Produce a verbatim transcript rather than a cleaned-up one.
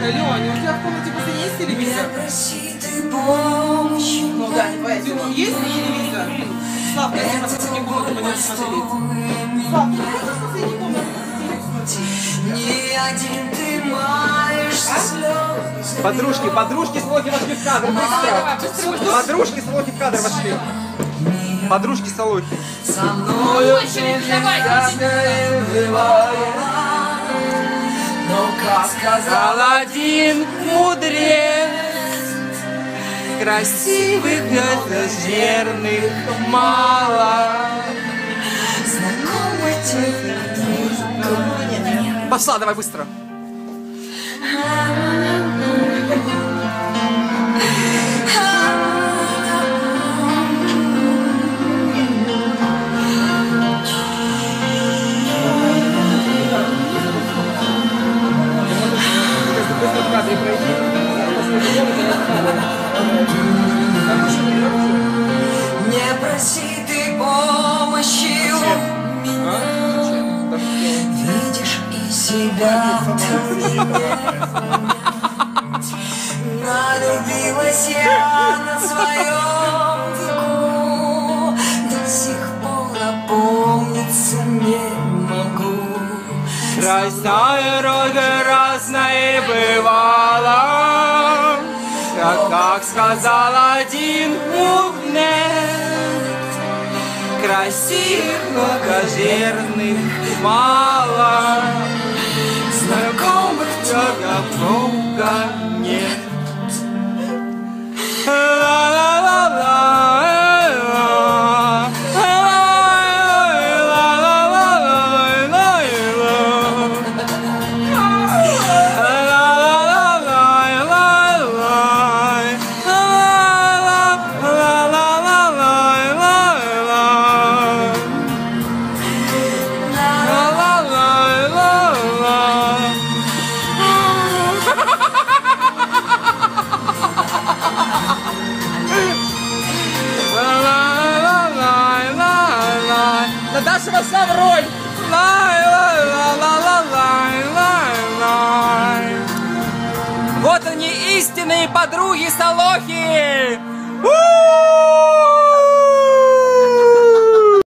Леня, у тебя в комнате после есть телевизор? Ну да, не боись. Ну, есть телевизор? Славка, если мы в соседнюю комнату будем смотреть. Славка, ну хочешь в соседнюю комнату смотреть? Подружки, подружки с Локи вошли в кадр, быстро! Подружки с Локи в кадр вошли. Подружки с Локи. Со мной очередь, давай, но, как сказал один мудрец, красивых этажерных мало. Знакомых тебе. Пошла, давай быстро. Не проси ты помощи у меня, видишь и себя налюбилась я на своем веку, до сих пор опомниться не могу. Красная роза разная бывала, как, как сказал один умный, красивых, многожирных мало, знакомых тебя много нет. Наташа вошла в роль! Вот они, истинные подруги Солохи!